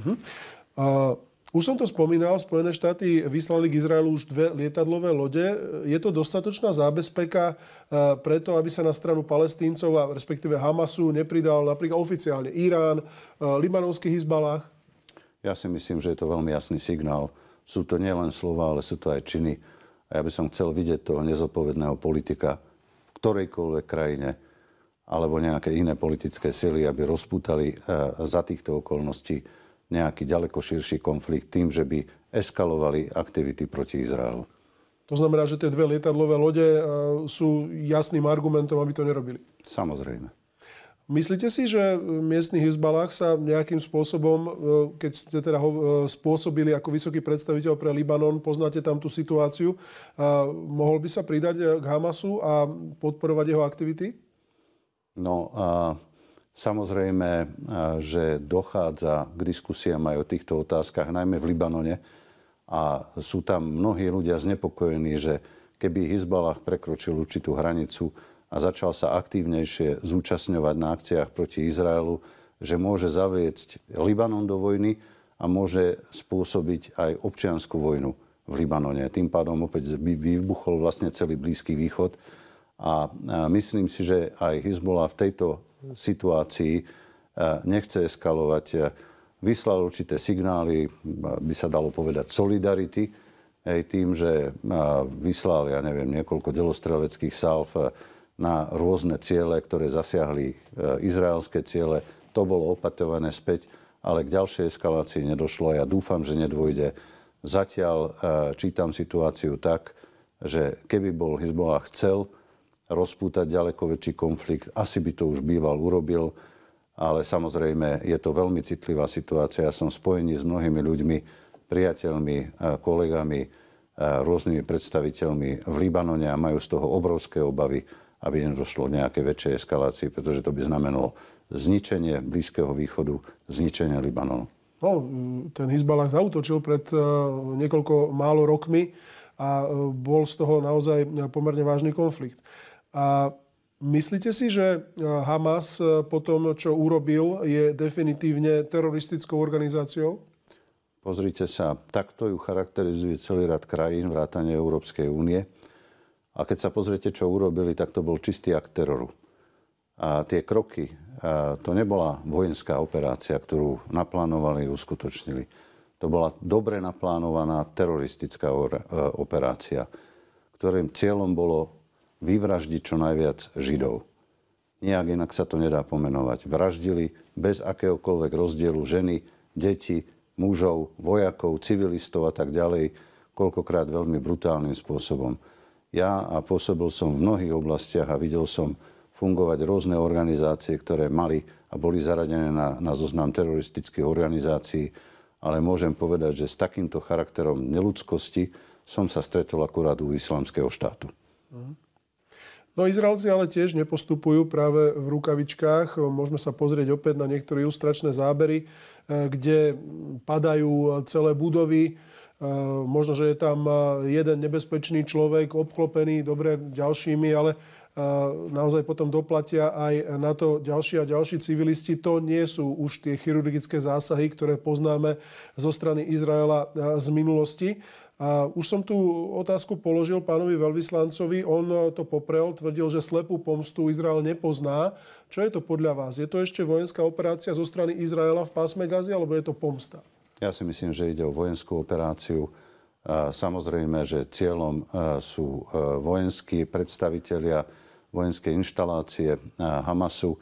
Už som to spomínal, Spojené štáty vyslali k Izraelu už 2 lietadlové lode. Je to dostatočná zábezpeka preto, aby sa na stranu Palestíncov a respektíve Hamasu nepridal napríklad oficiálne Irán, libanonský Hizbalách? Ja si myslím, že je to veľmi jasný signál. Sú to nielen slova, ale sú to aj činy. A ja by som chcel vidieť toho nezodpovedného politika v ktorejkoľvek krajine alebo nejaké iné politické sily, aby rozpútali za týchto okolností nejaký ďaleko širší konflikt tým, že by eskalovali aktivity proti Izraelu. To znamená, že tie 2 lietadlové lode sú jasným argumentom, aby to nerobili? Samozrejme. Myslíte si, že miestny Hizbalách sa nejakým spôsobom, keď ste teda spôsobili ako vysoký predstaviteľ pre Libanon, poznáte tam tú situáciu, mohol by sa pridať k Hamasu a podporovať jeho aktivity? No, samozrejme, že dochádza k diskusiám aj o týchto otázkach, najmä v Libanone. A sú tam mnohí ľudia znepokojení, že keby Hizbalách prekročil určitú hranicu a začal sa aktívnejšie zúčastňovať na akciách proti Izraelu, že môže zavliecť Libanon do vojny a môže spôsobiť aj občiansku vojnu v Libanone. Tým pádom opäť vybuchol vlastne celý Blízky východ. A myslím si, že aj Hizballah v tejto situácii nechce eskalovať. Vyslal určité signály, by sa dalo povedať, solidarity, tým, že vyslal, niekoľko delostreleckých salv na rôzne ciele, ktoré zasiahli izraelské ciele. To bolo opatované späť, ale k ďalšej eskalácii nedošlo. Ja dúfam, že nedôjde. Zatiaľ čítam situáciu tak, že keby bol Hizballah chcel rozpútať ďaleko väčší konflikt, asi by to už býval urobil, ale samozrejme je to veľmi citlivá situácia. Ja som spojený s mnohými ľuďmi, priateľmi, kolegami, rôznymi predstaviteľmi v Libanone a majú z toho obrovské obavy, aby nedošlo k nejakej väčšej eskalácii, pretože to by znamenalo zničenie Blízkeho východu, zničenie Libanonu. No, ten Hizballah zaútočil pred niekoľko málo rokmi a bol z toho naozaj pomerne vážny konflikt. A myslíte si, že Hamas po tom, čo urobil, je definitívne teroristickou organizáciou? Pozrite sa, takto ju charakterizuje celý rad krajín, vrátane Európskej únie. A keď sa pozriete, čo urobili, tak to bol čistý akt teroru. A tie kroky, to nebola vojenská operácia, ktorú naplánovali a uskutočnili. To bola dobre naplánovaná teroristická operácia, ktorým cieľom bolo vyvraždiť čo najviac Židov. Nijak inak sa to nedá pomenovať. Vraždili bez akéhokoľvek rozdielu ženy, deti, mužov, vojakov, civilistov a tak ďalej, koľkokrát veľmi brutálnym spôsobom. Ja pôsobil som v mnohých oblastiach a videl som fungovať rôzne organizácie, ktoré mali a boli zaradené na zoznam teroristických organizácií, ale môžem povedať, že s takýmto charakterom neľudskosti som sa stretol akurát u Islamského štátu. No Izraelci ale tiež nepostupujú práve v rukavičkách. Môžeme sa pozrieť opäť na niektoré ilustračné zábery, kde padajú celé budovy. Možno, že je tam jeden nebezpečný človek obklopený dobre ďalšími, ale naozaj potom doplatia aj na to ďalší a ďalší civilisti. To nie sú už tie chirurgické zásahy, ktoré poznáme zo strany Izraela z minulosti. A už som tú otázku položil pánovi veľvyslancovi. On to poprel, tvrdil, že slepú pomstu Izrael nepozná. Čo je to podľa vás? Je to ešte vojenská operácia zo strany Izraela v pásme Gazy, alebo je to pomsta? Ja si myslím, že ide o vojenskú operáciu. Samozrejme, že cieľom sú vojenskí predstavitelia, vojenské inštalácie Hamasu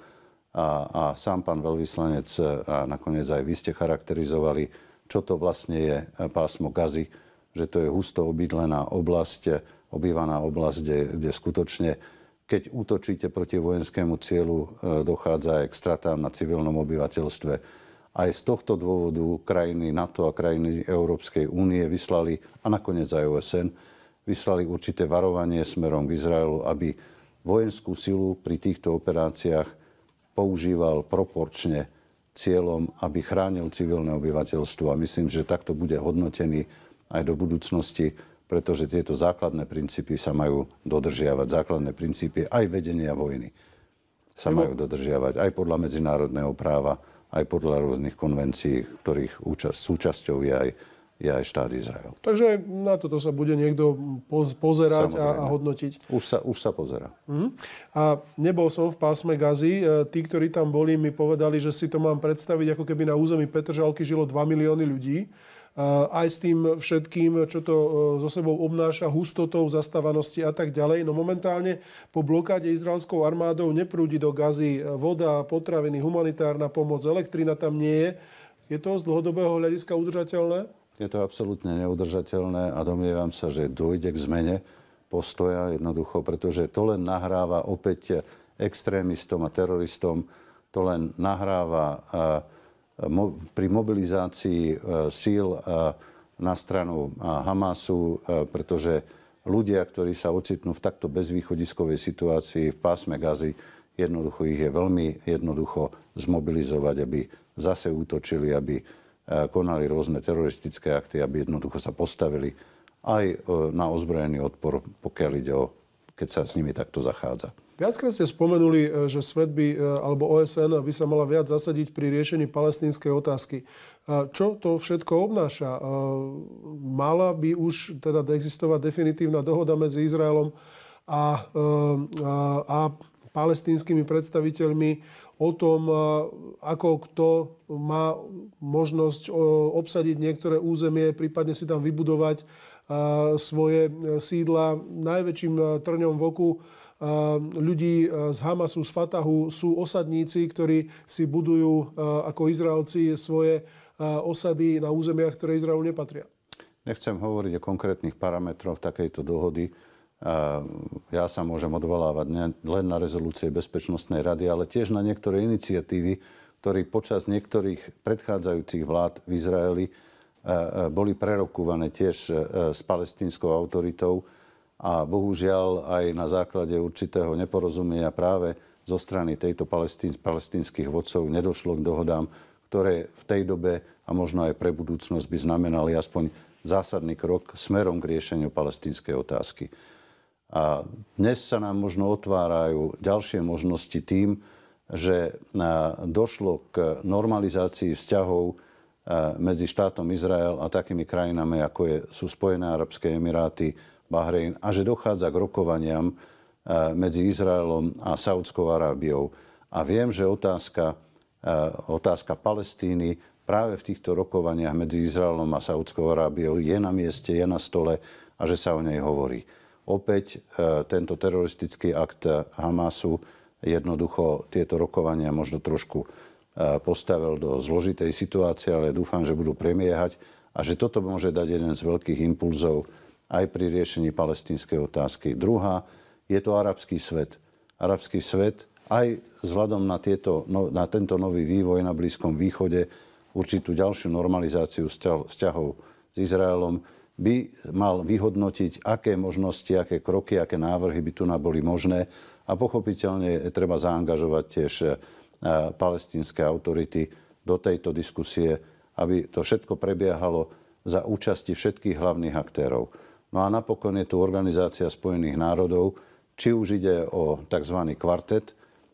a sám pán veľvyslanec a nakoniec aj vy ste charakterizovali, čo to vlastne je pásmo Gazy, že to je husto obydlená oblasť, obývaná oblasť, kde skutočne, keď útočíte proti vojenskému cieľu, dochádza aj k stratám na civilnom obyvateľstve. Aj z tohto dôvodu krajiny NATO a krajiny Európskej únie vyslali, a nakoniec aj OSN, vyslali určité varovanie smerom k Izraelu, aby vojenskú silu pri týchto operáciách používal proporčne cieľom, aby chránil civilné obyvateľstvo. A myslím, že takto bude hodnotený aj do budúcnosti, pretože tieto základné princípy sa majú dodržiavať. Základné princípy aj vedenia vojny sa majú dodržiavať aj podľa medzinárodného práva, aj podľa rôznych konvencií, ktorých súčasťou je aj štát Izrael. Takže na toto sa bude niekto pozerať a hodnotiť. Už sa pozerá. A nebol som v pásme Gazy. Tí, ktorí tam boli, mi povedali, že si to mám predstaviť, ako keby na území Petržalky žilo 2 milióny ľudí. Aj s tým všetkým, čo to so sebou obnáša, hustotou, zastávanosti a tak ďalej. No momentálne po blokáde izraelskou armádou neprúdi do Gazy voda, potraviny, humanitárna pomoc, elektrina tam nie je. Je to z dlhodobého hľadiska udržateľné? Je to absolútne neudržateľné a domnievam sa, že dôjde k zmene postoja jednoducho, pretože to len nahráva opäť extrémistom a teroristom, to len nahráva pri mobilizácii síl na stranu Hamasu, pretože ľudia, ktorí sa ocitnú v takto bezvýchodiskovej situácii v pásme Gazy, jednoducho ich je veľmi jednoducho zmobilizovať, aby zase útočili, aby konali rôzne teroristické akty, aby jednoducho sa postavili aj na ozbrojený odpor, pokiaľ ide o, keď sa s nimi takto zachádza. Viackrát ste spomenuli, že svet by, alebo OSN by sa mala viac zasadiť pri riešení palestínskej otázky. Čo to všetko obnáša? Mala by už teda existovať definitívna dohoda medzi Izraelom a palestínskymi predstaviteľmi o tom, ako kto má možnosť obsadiť niektoré územie, prípadne si tam vybudovať svoje sídla. Najväčším trňom v oku ľudí z Hamasu, z Fatahu sú osadníci, ktorí si budujú ako Izraelci svoje osady na územiach, ktoré Izraelu nepatria. Nechcem hovoriť o konkrétnych parametroch takejto dohody. Ja sa môžem odvolávať len na rezolúcie Bezpečnostnej rady, ale tiež na niektoré iniciatívy, ktoré počas niektorých predchádzajúcich vlád v Izraeli boli prerokúvané tiež s palestínskou autoritou a bohužiaľ aj na základe určitého neporozumenia práve zo strany tejto palestínskych vodcov nedošlo k dohodám, ktoré v tej dobe a možno aj pre budúcnosť by znamenali aspoň zásadný krok smerom k riešeniu palestínskej otázky. A dnes sa nám možno otvárajú ďalšie možnosti tým, že došlo k normalizácii vzťahov medzi štátom Izrael a takými krajinami, ako sú Spojené arabské emiráty, Bahrejn, a že dochádza k rokovaniam medzi Izraelom a Saudskou Arábiou. A viem, že otázka Palestíny práve v týchto rokovaniach medzi Izraelom a Saudskou Arábiou je na mieste, je na stole a že sa o nej hovorí. Opäť tento teroristický akt Hamasu jednoducho tieto rokovania možno trošku postavil do zložitej situácie, ale dúfam, že budú premiehať a že toto môže dať jeden z veľkých impulzov aj pri riešení palestínskej otázky. Druhá, je to arabský svet. Arabský svet aj vzhľadom na tento nový vývoj na Blízkom východe, určitú ďalšiu normalizáciu vzťahov s Izraelom, by mal vyhodnotiť, aké možnosti, aké kroky, aké návrhy by tu boli možné. A pochopiteľne treba zaangažovať tiež palestínske autority do tejto diskusie, aby to všetko prebiehalo za účasti všetkých hlavných aktérov. No a napokon je tu Organizácia spojených národov, či už ide o tzv. Kvartet,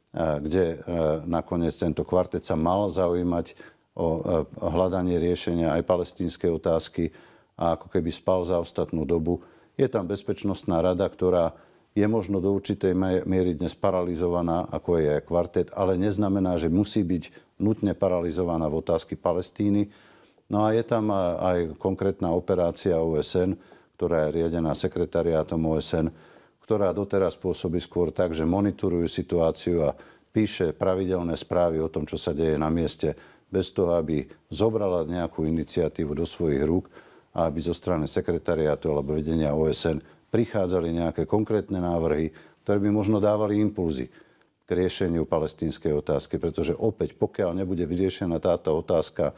kde nakoniec tento kvartet sa mal zaujímať o hľadanie riešenia aj palestínskej otázky a ako keby spal za ostatnú dobu. Je tam Bezpečnostná rada, ktorá je možno do určitej miery dnes paralizovaná, ako je aj kvartet, ale neznamená, že musí byť nutne paralizovaná v otázky Palestíny. No a je tam aj konkrétna operácia OSN, ktorá je riadená sekretariátom OSN, ktorá doteraz pôsobí skôr tak, že monitorujú situáciu a píše pravidelné správy o tom, čo sa deje na mieste, bez toho, aby zobrala nejakú iniciatívu do svojich rúk a aby zo strany sekretariátu alebo vedenia OSN prichádzali nejaké konkrétne návrhy, ktoré by možno dávali impulzy k riešeniu palestínskej otázky, pretože opäť, pokiaľ nebude vyriešená táto otázka,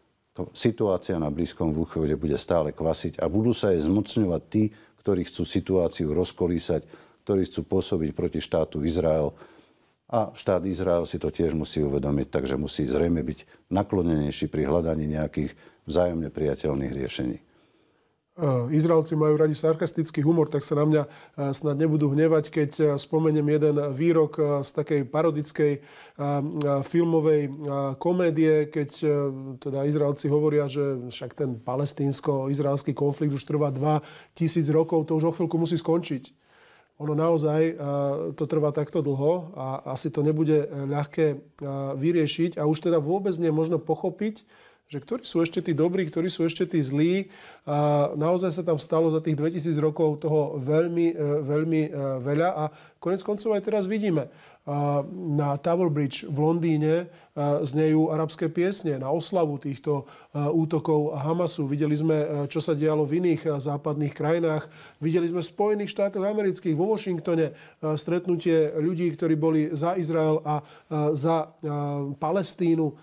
situácia na Blízkom východe bude stále kvasiť a budú sa jej zmocňovať tí, ktorí chcú situáciu rozkolísať, ktorí chcú pôsobiť proti štátu Izrael. A štát Izrael si to tiež musí uvedomiť, takže musí zrejme byť naklonenejší pri hľadaní nejakých vzájomne priateľných riešení. Izraelci majú radi sarkastický humor, tak sa na mňa snad nebudú hnevať, keď spomeniem jeden výrok z takej parodickej filmovej komédie, keď teda Izraelci hovoria, že však ten palestínsko-izraelský konflikt už trvá 2000 rokov, to už o chvíľku musí skončiť. Ono naozaj to trvá takto dlho a asi to nebude ľahké vyriešiť a už teda vôbec nie je možno pochopiť, že ktorí sú ešte tí dobrí, ktorí sú ešte tí zlí. A naozaj sa tam stalo za tých 2000 rokov toho veľmi, veľmi veľa a konec koncov aj teraz vidíme. Na Tower Bridge v Londýne znejú arabské piesne na oslavu týchto útokov Hamasu. Videli sme, čo sa dialo v iných západných krajinách. Videli sme v Spojených štátoch amerických, vo Washingtone stretnutie ľudí, ktorí boli za Izrael a za Palestínu.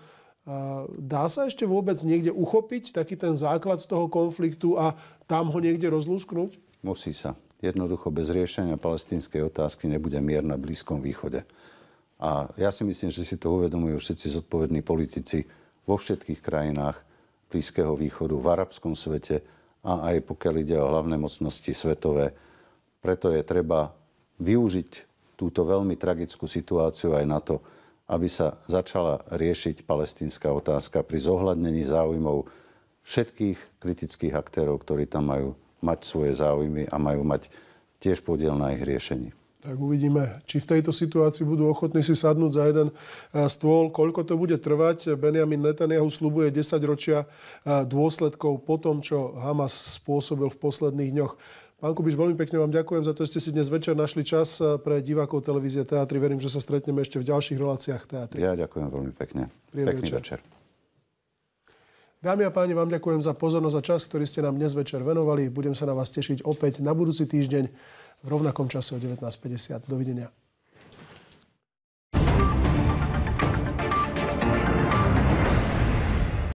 Dá sa ešte vôbec niekde uchopiť taký ten základ toho konfliktu a tam ho niekde rozlúsknuť? Musí sa. Jednoducho bez riešenia palestínskej otázky nebude mier na Blízkom východe. A ja si myslím, že si to uvedomujú všetci zodpovední politici vo všetkých krajinách Blízkeho východu, v arabskom svete a aj pokiaľ ide o hlavné mocnosti svetové. Preto je treba využiť túto veľmi tragickú situáciu aj na to, aby sa začala riešiť palestínska otázka pri zohľadnení záujmov všetkých kritických aktérov, ktorí tam majú mať svoje záujmy a majú mať tiež podiel na ich riešení. Tak uvidíme, či v tejto situácii budú ochotní si sadnúť za jeden stôl, koľko to bude trvať. Benjamin Netanyahu sľubuje 10 ročia dôsledkov po tom, čo Hamas spôsobil v posledných dňoch. Pán Kubiš, veľmi pekne vám ďakujem za to, že ste si dnes večer našli čas pre divákov televízie Teatry. Verím, že sa stretneme ešte v ďalších reláciách Teatry. Ja ďakujem veľmi pekne. Pekný večer. Dámy a páni, vám ďakujem za pozornosť a čas, ktorý ste nám dnes večer venovali. Budem sa na vás tešiť opäť na budúci týždeň v rovnakom čase o 19:50. Dovidenia.